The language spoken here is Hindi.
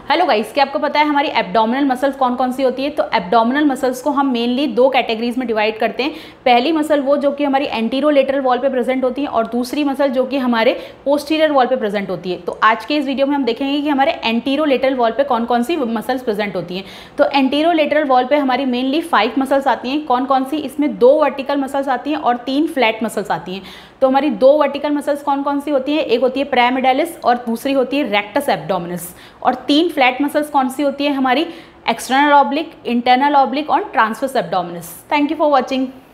हेलो गाइस, क्या आपको पता है हमारी एब्डोमिनल मसल्स कौन कौन सी होती है? तो एब्डोमिनल मसल्स को हम मेनली दो कैटेगरीज में डिवाइड करते हैं। पहली मसल वो जो कि हमारी एंटीरोलेटरल वॉल पे प्रेजेंट होती है और दूसरी मसल जो कि हमारे पोस्टीरियर वॉल पे प्रेजेंट होती है। तो आज के इस वीडियो में हम देखेंगे कि हमारे एंटीरोलेटरल वॉल पे कौन कौन सी मसल्स प्रेजेंट होती हैं। तो एंटीरोलेटरल वॉल पे हमारी मेनली 5 मसल्स आती हैं। कौन कौन सी? इसमें 2 वर्टिकल मसल्स आती हैं और 3 फ्लैट मसल्स आती हैं। तो हमारी 2 वर्टिकल मसल्स कौन कौन सी होती हैं? एक होती है पैरामिडालिस और दूसरी होती है रेक्टस एब्डोमिनस। और 3 फ्लैट मसल्स कौन सी होती है? हमारी एक्सटर्नल ऑब्लिक, इंटरनल ऑब्लिक और transverse abdominis. Thank you for watching.